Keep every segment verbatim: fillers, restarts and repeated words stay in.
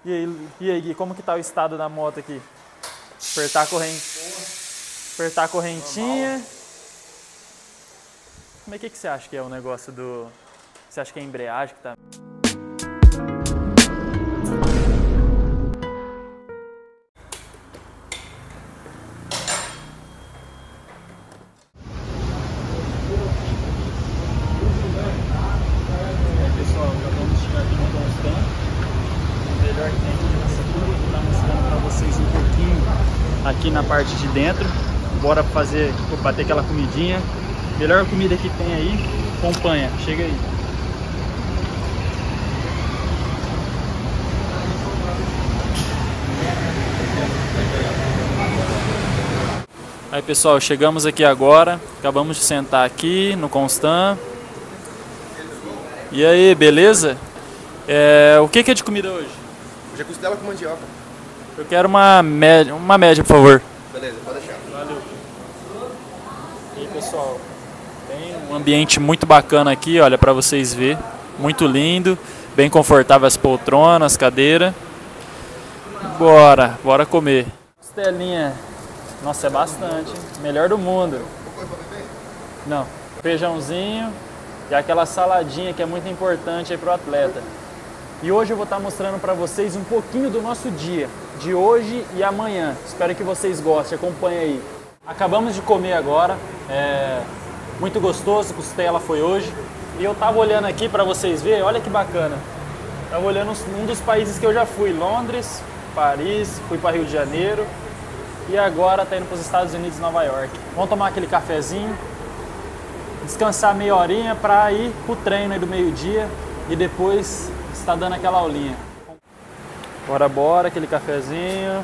E aí, e aí, Gui, como que tá o estado da moto aqui? Apertar a corrente. Apertar a correntinha. Mas o que, que você acha que é o negócio do... Você acha que é a embreagem que tá... Aqui na parte de dentro, bora fazer, bater aquela comidinha, melhor comida que tem aí, acompanha, chega aí. Aí pessoal, chegamos aqui agora, acabamos de sentar aqui no Constant. E aí, beleza? É, o que, que é de comida hoje? Hoje é costela com mandioca. Eu quero uma média, uma média, por favor. Beleza, pode deixar. Valeu. E aí, pessoal, tem um ambiente muito bacana aqui, olha, para vocês verem. Muito lindo, bem confortável as poltronas, cadeira. Bora, bora comer. Costelinha, nossa, é bastante, hein? Melhor do mundo. Não, feijãozinho e aquela saladinha que é muito importante aí pro atleta. E hoje eu vou estar mostrando para vocês um pouquinho do nosso dia, de hoje e amanhã. Espero que vocês gostem, acompanhem aí. Acabamos de comer agora, é muito gostoso, costela foi hoje. E eu tava olhando aqui para vocês verem, olha que bacana. Tava olhando um dos países que eu já fui, Londres, Paris, fui para Rio de Janeiro. E agora tá indo para os Estados Unidos e Nova York. Vamos tomar aquele cafezinho, descansar meia horinha para ir pro treino aí do meio-dia e depois está dando aquela aulinha. Bora, bora, aquele cafezinho.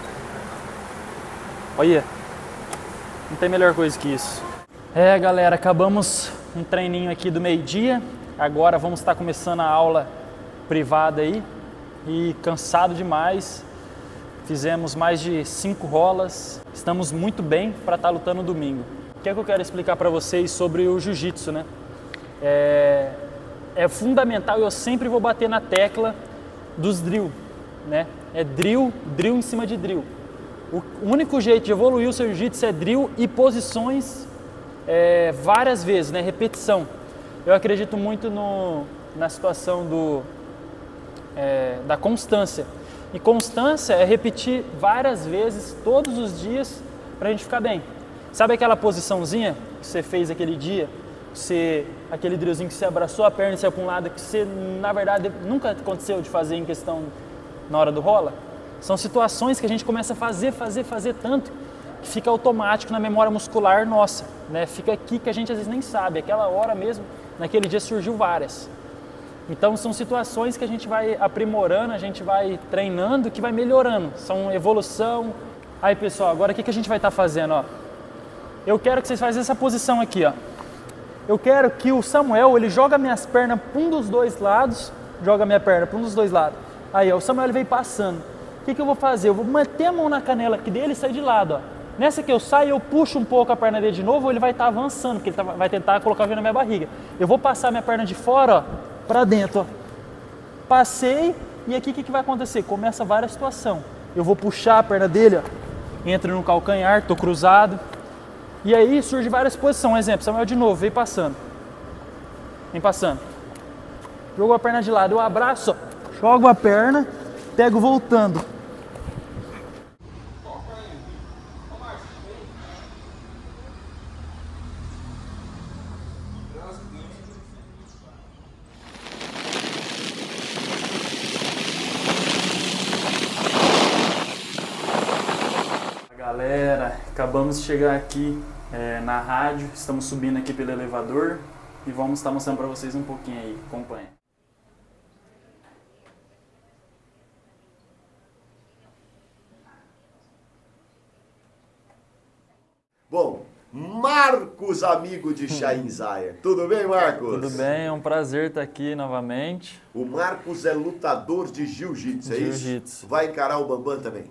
Olha, não tem melhor coisa que isso. É, galera, acabamos um treininho aqui do meio-dia. Agora vamos estar começando a aula privada aí. E cansado demais. Fizemos mais de cinco rolas. Estamos muito bem para estar lutando no domingo. O que é que eu quero explicar para vocês sobre o jiu-jitsu, né? É... É fundamental, eu sempre vou bater na tecla dos drill, né? É drill, drill em cima de drill. O único jeito de evoluir o seu jiu-jitsu é drill e posições é, várias vezes, né? Repetição. Eu acredito muito no, na situação do, é, da constância. E constância é repetir várias vezes, todos os dias, para a gente ficar bem. Sabe aquela posiçãozinha que você fez aquele dia? Você, aquele drillzinho que você abraçou a perna e saiu para um lado, que você, na verdade, nunca aconteceu de fazer em questão na hora do rola? São situações que a gente começa a fazer, fazer, fazer tanto, que fica automático na memória muscular nossa, né? Fica aqui que a gente às vezes nem sabe, aquela hora mesmo, naquele dia surgiu várias. Então são situações que a gente vai aprimorando, a gente vai treinando, que vai melhorando, são evolução. Aí pessoal, agora o que, que a gente vai estar fazendo? Ó? Eu quero que vocês façam essa posição aqui, ó. Eu quero que o Samuel, ele joga minhas pernas para um dos dois lados, joga minha perna para um dos dois lados. Aí, ó, o Samuel ele vem passando. O que, que eu vou fazer? Eu vou manter a mão na canela aqui dele e sair de lado, ó. Nessa que eu saio, eu puxo um pouco a perna dele de novo, ele vai estar avançando, porque ele tá, vai tentar colocar na minha barriga. Eu vou passar minha perna de fora, ó, para dentro, ó. Passei, e aqui o que, que vai acontecer? Começa várias situações. Eu vou puxar a perna dele, ó, entra no calcanhar, tô cruzado. E aí surge várias posições. Um exemplo, Samuel de novo, vem passando. Vem passando. Jogou a perna de lado, eu abraço, ó, jogo a perna, pego voltando. Galera, acabamos de chegar aqui é, na rádio, estamos subindo aqui pelo elevador e vamos estar mostrando para vocês um pouquinho aí, acompanha. Bom, Marcos, amigo de Chain Zaya. Tudo bem, Marcos? Tudo bem, é um prazer estar aqui novamente. O Marcos é lutador de jiu-jitsu, é isso? Jiu-jitsu. Vai encarar o Bambam também?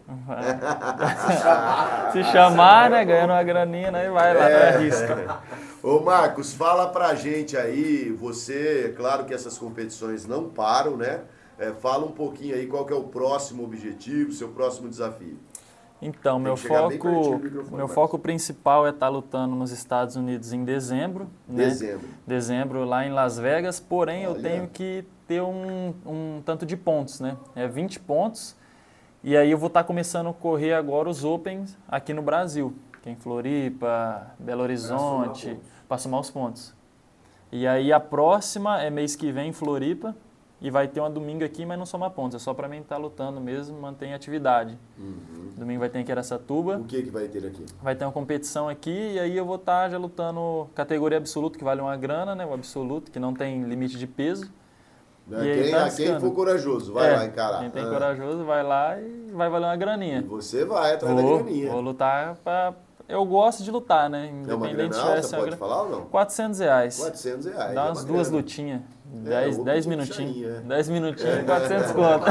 Se chamar, né, ganhando uma graninha, aí vai lá, é. Arrisca. Ô Marcos, fala pra gente aí, você, claro que essas competições não param, né? É, fala um pouquinho aí qual que é o próximo objetivo, seu próximo desafio. Então, meu foco, meu foco principal é estar lutando nos Estados Unidos em dezembro. Dezembro. Né? Dezembro lá em Las Vegas, porém Olha. eu tenho que ter um, um tanto de pontos, né? É vinte pontos, e aí eu vou estar começando a correr agora os Opens aqui no Brasil, que é em Floripa, Belo Horizonte, para somar os pontos. E aí a próxima é mês que vem em Floripa, e vai ter uma domingo aqui, mas não soma pontos, é só para mim estar lutando mesmo, manter atividade. Uhum. Domingo vai ter em Queracatuba. O que que vai ter aqui? Vai ter uma competição aqui, e aí eu vou estar já lutando categoria absoluto, que vale uma grana, né? O absoluto, que não tem limite de peso. Né? Quem, tá quem for corajoso, vai é, lá encarar. Quem tem ah. corajoso, vai lá e vai valer uma graninha. E você vai atrás vou, da graninha. Vou lutar para... Eu gosto de lutar, né? Independente é uma grana alta, pode gra... falar ou não? quatrocentos reais. quatrocentos reais. Dá umas é duas grana. lutinhas. dez, É, dez minutinhos. É. dez minutinhos, quatrocentos conto.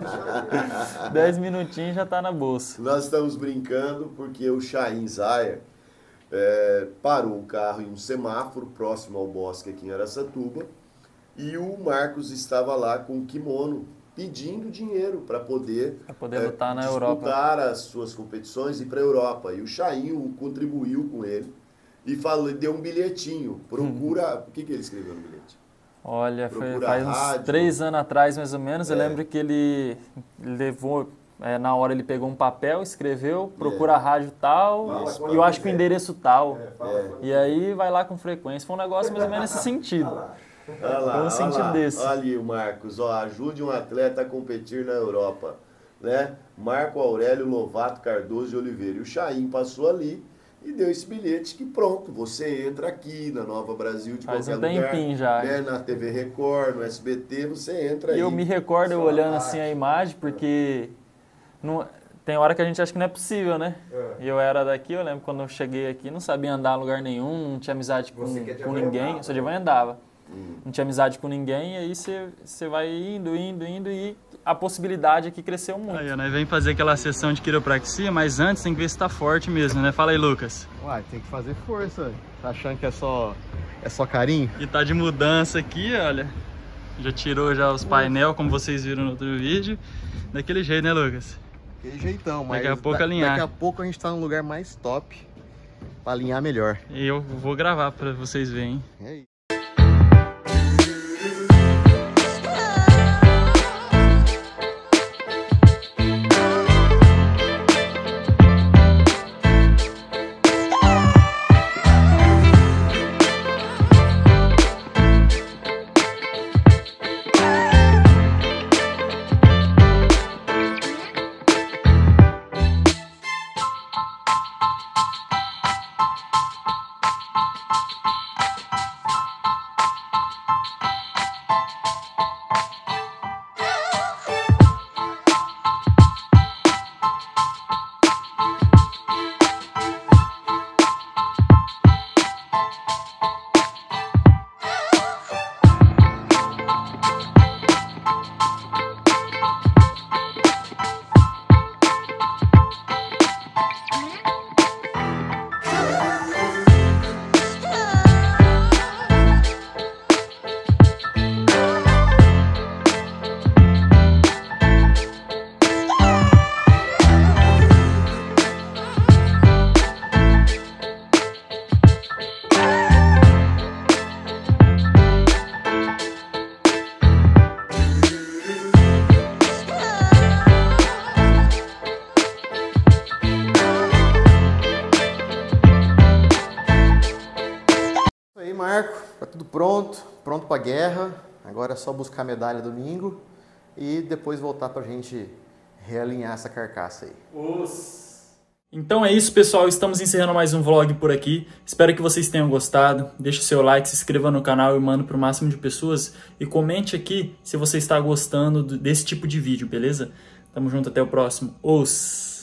dez minutinhos já tá na bolsa. Nós estamos brincando porque o Chain Zaya é, parou o carro em um semáforo próximo ao bosque aqui em Araçatuba e o Marcos estava lá com o kimono pedindo dinheiro para poder, pra poder é, lutar na disputar Europa. as suas competições e ir para a Europa. E o Chain contribuiu com ele e falou, deu um bilhetinho. Procura... O que, que ele escreveu no bilhete? Olha, foi, faz uns rádio. três anos atrás, mais ou menos, é. eu lembro que ele levou, é, na hora ele pegou um papel, escreveu, procura é. a rádio tal, Isso, e eu acho que o endereço tal. É, e aí vai lá com frequência. Foi um negócio mais ou menos nesse sentido. Olha lá, Foi um sentido olha desse. Olha ali o Marcos, ó, ajude um atleta a competir na Europa. Né? Marco Aurélio Lovato Cardoso de Oliveira. E o Chain passou ali e deu esse bilhete que pronto, você entra aqui na Nova Brasil de Faz qualquer um lugar, tempinho já. Né? Na T V Record, no S B T, você entra aí. E eu me recordo eu olhando assim a imagem, porque não, tem hora que a gente acha que não é possível, né? E eu era daqui, eu lembro quando eu cheguei aqui, não sabia andar em lugar nenhum, não tinha amizade com, com ninguém, eu só de manhã andava. Hum. Não tinha amizade com ninguém, e aí você, você vai indo, indo, indo, e a possibilidade aqui cresceu muito. Aí, né, vem fazer aquela sessão de quiropraxia, mas antes tem que ver se tá forte mesmo, né? Fala aí, Lucas. Uai, tem que fazer força, tá achando que é só, é só carinho? E tá de mudança aqui, olha, já tirou já os painel, como vocês viram no outro vídeo, daquele jeito, né, Lucas? Daquele jeitão, mas daqui a pouco da, alinhar. Daqui a pouco a gente tá num lugar mais top, pra alinhar melhor. E eu vou gravar pra vocês verem. É isso. Marco, tá tudo pronto, pronto para a guerra. Agora é só buscar a medalha domingo e depois voltar para a gente realinhar essa carcaça aí. Os... Então é isso, pessoal, estamos encerrando mais um vlog por aqui. Espero que vocês tenham gostado. Deixe o seu like, se inscreva no canal e manda para o máximo de pessoas. E comente aqui se você está gostando desse tipo de vídeo, beleza? Tamo junto, até o próximo. Os...